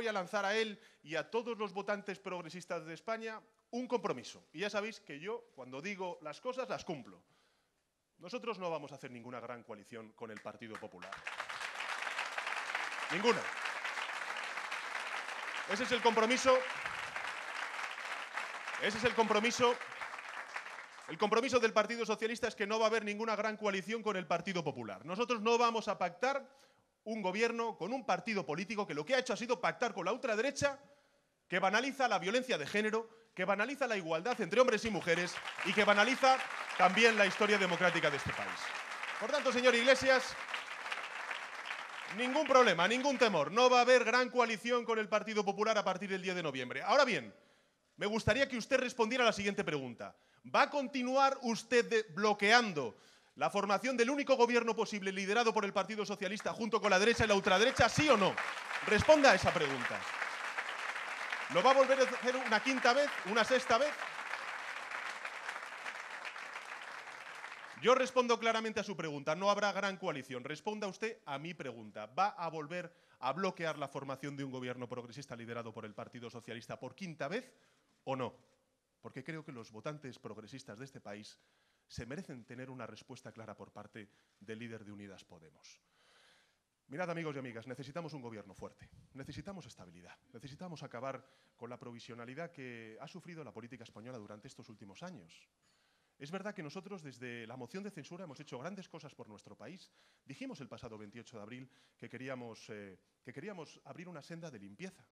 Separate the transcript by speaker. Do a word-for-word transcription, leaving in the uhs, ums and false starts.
Speaker 1: voy a lanzar a él y a todos los votantes progresistas de España un compromiso. Y ya sabéis que yo, cuando digo las cosas, las cumplo. Nosotros no vamos a hacer ninguna gran coalición con el Partido Popular. Ninguna. Ese es el compromiso. Ese es el compromiso. El compromiso del Partido Socialista es que no va a haber ninguna gran coalición con el Partido Popular. Nosotros no vamos a pactar un gobierno con un partido político que lo que ha hecho ha sido pactar con la ultraderecha, que banaliza la violencia de género, que banaliza la igualdad entre hombres y mujeres y que banaliza también la historia democrática de este país. Por tanto, señor Iglesias, ningún problema, ningún temor. No va a haber gran coalición con el Partido Popular a partir del diez de noviembre. Ahora bien, me gustaría que usted respondiera a la siguiente pregunta. ¿Va a continuar usted de- bloqueando la formación del único gobierno posible liderado por el Partido Socialista junto con la derecha y la ultraderecha, sí o no? Responda a esa pregunta. ¿Lo va a volver a hacer una quinta vez, una sexta vez? Yo respondo claramente a su pregunta. No habrá gran coalición. Responda usted a mi pregunta. ¿Va a volver a bloquear la formación de un gobierno progresista liderado por el Partido Socialista por quinta vez o no? Porque creo que los votantes progresistas de este país se merecen tener una respuesta clara por parte del líder de Unidas Podemos. Mirad, amigos y amigas, necesitamos un gobierno fuerte, necesitamos estabilidad, necesitamos acabar con la provisionalidad que ha sufrido la política española durante estos últimos años. Es verdad que nosotros desde la moción de censura hemos hecho grandes cosas por nuestro país. Dijimos el pasado veintiocho de abril que queríamos, eh, que queríamos abrir una senda de limpieza,